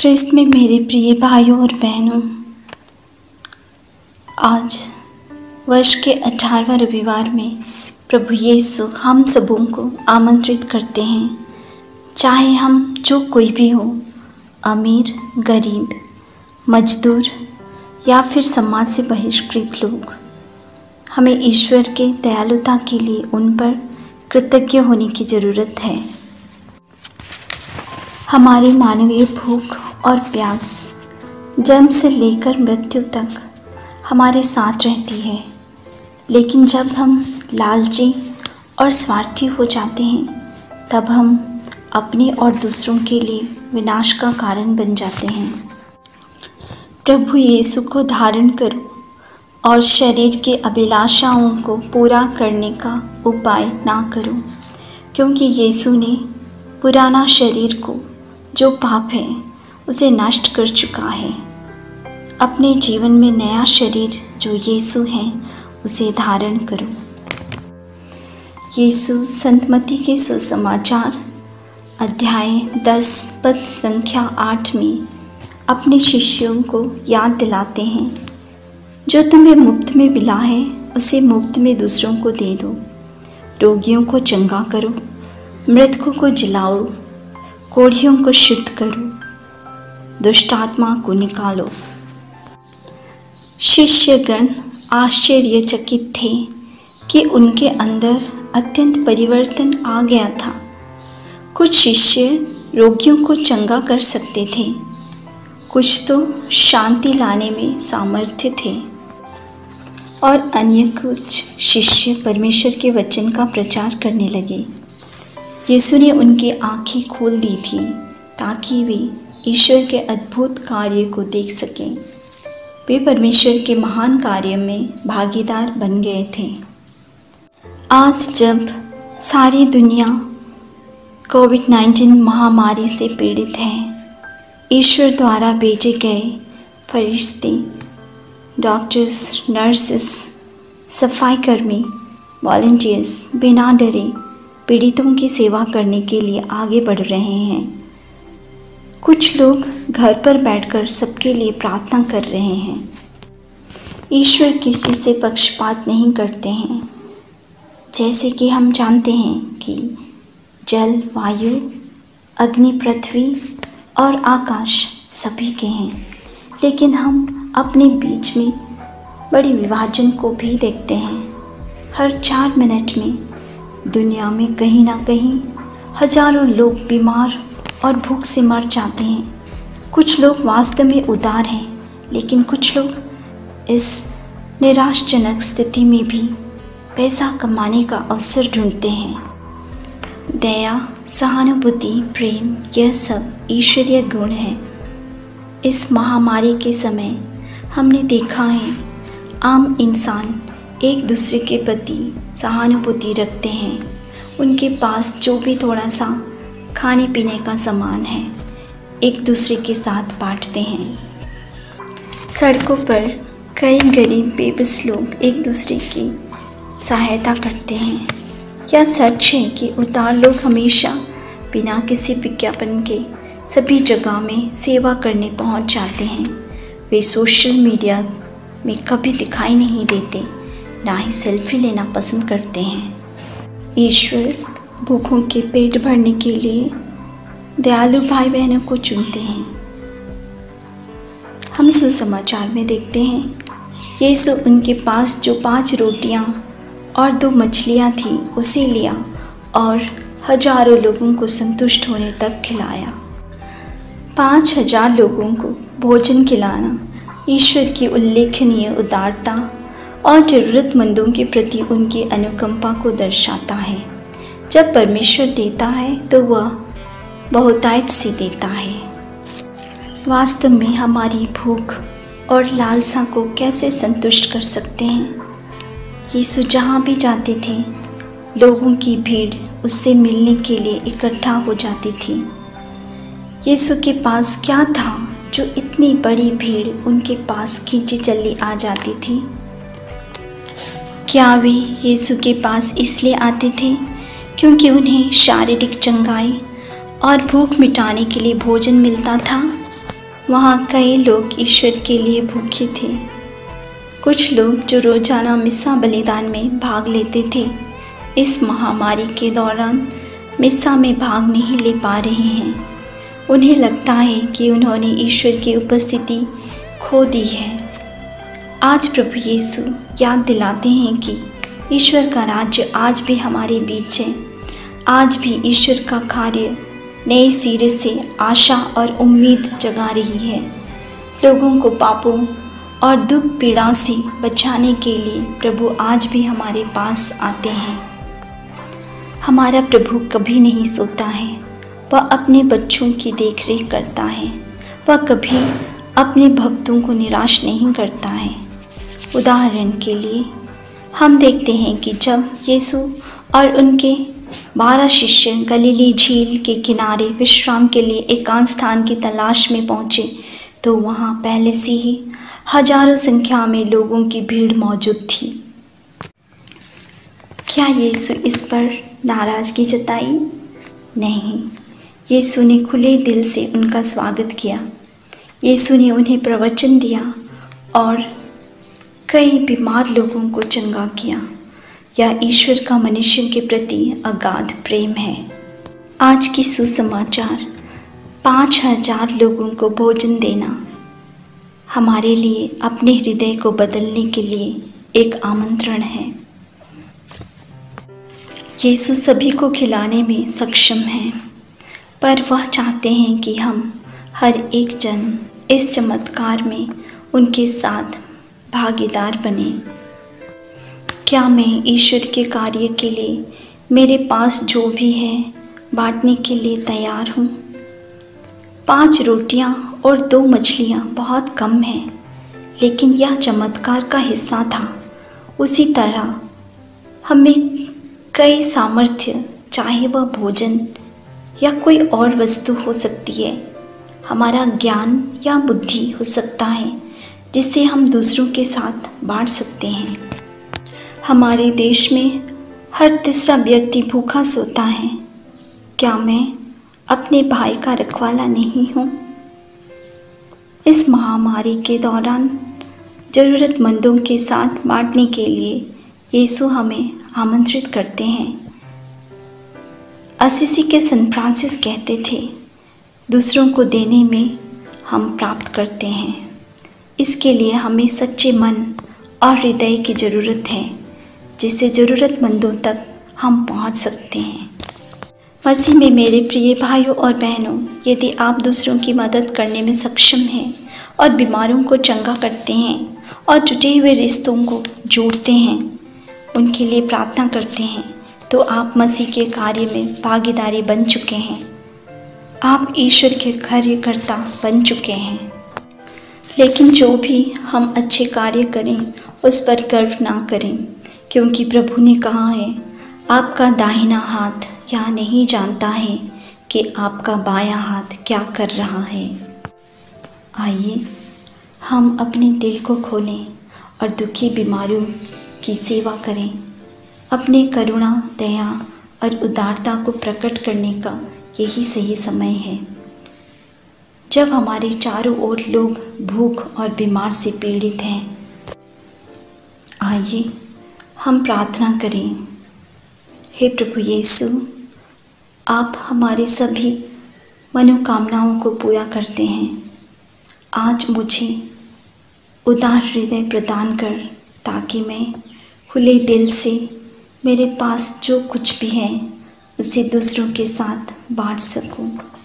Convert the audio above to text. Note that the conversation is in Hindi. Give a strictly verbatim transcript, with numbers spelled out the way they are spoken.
ख्रिस्त में मेरे प्रिय भाइयों और बहनों, आज वर्ष के अठारहवें रविवार में प्रभु यीशु हम सबों को आमंत्रित करते हैं। चाहे हम जो कोई भी हो, अमीर, गरीब, मजदूर या फिर समाज से बहिष्कृत लोग, हमें ईश्वर के दयालुता के लिए उन पर कृतज्ञ होने की ज़रूरत है। हमारी मानवीय भूख और प्यास जन्म से लेकर मृत्यु तक हमारे साथ रहती है, लेकिन जब हम लालची और स्वार्थी हो जाते हैं तब हम अपने और दूसरों के लिए विनाश का कारण बन जाते हैं। प्रभु यीशु को धारण करो और शरीर के अभिलाषाओं को पूरा करने का उपाय ना करो, क्योंकि यीशु ने पुराना शरीर को, जो पाप है, उसे नष्ट कर चुका है। अपने जीवन में नया शरीर जो यीशु है उसे धारण करो। यीशु संत मत्ती के सुसमाचार अध्याय दस पद संख्या आठ में अपने शिष्यों को याद दिलाते हैं, जो तुम्हें मुफ्त में मिला है उसे मुफ्त में दूसरों को दे दो। रोगियों को चंगा करो, मृतकों को जिलाओ, कोढ़ियों को शुद्ध करो, दुष्ट आत्मा को निकालो। शिष्यगण आश्चर्यचकित थे कि उनके अंदर अत्यंत परिवर्तन आ गया था। कुछ शिष्य रोगियों को चंगा कर सकते थे, कुछ तो शांति लाने में सामर्थ्य थे और अन्य कुछ शिष्य परमेश्वर के वचन का प्रचार करने लगे। यीशु ने उनकी आँखें खोल दी थी ताकि वे ईश्वर के अद्भुत कार्य को देख सकें। वे परमेश्वर के महान कार्य में भागीदार बन गए थे। आज जब सारी दुनिया कोविड नाइन्टीन महामारी से पीड़ित है, ईश्वर द्वारा भेजे गए फरिश्ते, डॉक्टर्स, नर्सेस, सफाई कर्मी, वॉलंटियर्स बिना डरे पीड़ितों की सेवा करने के लिए आगे बढ़ रहे हैं। कुछ लोग घर पर बैठकर सबके लिए प्रार्थना कर रहे हैं। ईश्वर किसी से पक्षपात नहीं करते हैं। जैसे कि हम जानते हैं कि जल, वायु, अग्नि, पृथ्वी और आकाश सभी के हैं, लेकिन हम अपने बीच में बड़ी विभाजन को भी देखते हैं। हर चार मिनट में दुनिया में कहीं ना कहीं हजारों लोग बीमार और भूख से मर जाते हैं। कुछ लोग वास्तव में उदार हैं, लेकिन कुछ लोग इस निराशजनक स्थिति में भी पैसा कमाने का अवसर ढूंढते हैं। दया, सहानुभूति, प्रेम, यह सब ईश्वरीय गुण हैं। इस महामारी के समय हमने देखा है आम इंसान एक दूसरे के प्रति सहानुभूति रखते हैं। उनके पास जो भी थोड़ा सा खाने पीने का सामान है, एक दूसरे के साथ बांटते हैं। सड़कों पर कई गरीब बेबस लोग एक दूसरे की सहायता करते हैं। यह सच है कि उदार लोग हमेशा बिना किसी विज्ञापन के सभी जगह में सेवा करने पहुंच जाते हैं। वे सोशल मीडिया में कभी दिखाई नहीं देते, ना ही सेल्फी लेना पसंद करते हैं। ईश्वर भूखों के पेट भरने के लिए दयालु भाई बहनों को चुनते हैं। हम सुसमाचार में देखते हैं यीशु उनके पास जो पांच रोटियां और दो मछलियां थी उसे लिया और हजारों लोगों को संतुष्ट होने तक खिलाया। पाँच हजार लोगों को भोजन खिलाना ईश्वर की उल्लेखनीय उदारता और ज़रूरतमंदों के प्रति उनकी अनुकंपा को दर्शाता है। जब परमेश्वर देता है तो वह बहुतायत से देता है। वास्तव में हमारी भूख और लालसा को कैसे संतुष्ट कर सकते हैं? यीशु जहाँ भी जाते थे, लोगों की भीड़ उससे मिलने के लिए इकट्ठा हो जाती थी। यीशु के पास क्या था जो इतनी बड़ी भीड़ उनके पास खींची चली आ जाती थी? क्या वे यीशु के पास इसलिए आते थे क्योंकि उन्हें शारीरिक चंगाई और भूख मिटाने के लिए भोजन मिलता था? वहाँ कई लोग ईश्वर के लिए भूखे थे। कुछ लोग जो रोजाना मिस्सा बलिदान में भाग लेते थे, इस महामारी के दौरान मिस्सा में भाग नहीं ले पा रहे हैं। उन्हें लगता है कि उन्होंने ईश्वर की उपस्थिति खो दी है। आज प्रभु यीशु याद दिलाते हैं कि ईश्वर का राज्य आज भी हमारे बीच है। आज भी ईश्वर का कार्य नए सिरे से आशा और उम्मीद जगा रही है। लोगों को पापों और दुख पीड़ा से बचाने के लिए प्रभु आज भी हमारे पास आते हैं। हमारा प्रभु कभी नहीं सोता है। वह अपने बच्चों की देखरेख करता है। वह कभी अपने भक्तों को निराश नहीं करता है। उदाहरण के लिए हम देखते हैं कि जब यीशु और उनके बारह शिष्य गलीली झील के किनारे विश्राम के लिए एकांत स्थान की तलाश में पहुँचे, तो वहाँ पहले से ही हजारों संख्या में लोगों की भीड़ मौजूद थी। क्या यीशु इस पर नाराज़गी जताई? नहीं, यीशु ने खुले दिल से उनका स्वागत किया। यीशु ने उन्हें प्रवचन दिया और कई बीमार लोगों को चंगा किया। यह ईश्वर का मनुष्य के प्रति अगाध प्रेम है। आज की सुसमाचार पाँच हजार लोगों को भोजन देना हमारे लिए अपने हृदय को बदलने के लिए एक आमंत्रण है। यीशु सभी को खिलाने में सक्षम है, पर वह चाहते हैं कि हम हर एक जन इस चमत्कार में उनके साथ भागीदार बने। क्या मैं ईश्वर के कार्य के लिए मेरे पास जो भी है बांटने के लिए तैयार हूँ? पांच रोटियाँ और दो मछलियाँ बहुत कम हैं, लेकिन यह चमत्कार का हिस्सा था। उसी तरह हमें कई सामर्थ्य, चाहे वह भोजन या कोई और वस्तु हो सकती है, हमारा ज्ञान या बुद्धि हो सकता है, जिसे हम दूसरों के साथ बांट सकते हैं। हमारे देश में हर तीसरा व्यक्ति भूखा सोता है। क्या मैं अपने भाई का रखवाला नहीं हूँ? इस महामारी के दौरान ज़रूरतमंदों के साथ बांटने के लिए यीशु हमें आमंत्रित करते हैं। असीसी के सन फ्रांसिस कहते थे, दूसरों को देने में हम प्राप्त करते हैं। इसके लिए हमें सच्चे मन और हृदय की ज़रूरत है, जिससे ज़रूरतमंदों तक हम पहुंच सकते हैं। मसीह में मेरे प्रिय भाइयों और बहनों, यदि आप दूसरों की मदद करने में सक्षम हैं और बीमारों को चंगा करते हैं और टूटे हुए रिश्तों को जोड़ते हैं, उनके लिए प्रार्थना करते हैं, तो आप मसीह के कार्य में भागीदारी बन चुके हैं। आप ईश्वर के कार्यकर्ता बन चुके हैं। लेकिन जो भी हम अच्छे कार्य करें, उस पर गर्व ना करें, क्योंकि प्रभु ने कहा है, आपका दाहिना हाथ यह नहीं जानता है कि आपका बायां हाथ क्या कर रहा है। आइए हम अपने दिल को खोलें और दुखी बीमारियों की सेवा करें। अपने करुणा, दया और उदारता को प्रकट करने का यही सही समय है। जब हमारे चारों ओर लोग भूख और बीमार से पीड़ित हैं, आइए हम प्रार्थना करें। हे प्रभु यीशु, आप हमारे सभी मनोकामनाओं को पूरा करते हैं। आज मुझे उदार हृदय प्रदान कर, ताकि मैं खुले दिल से मेरे पास जो कुछ भी है उसे दूसरों के साथ बांट सकूं।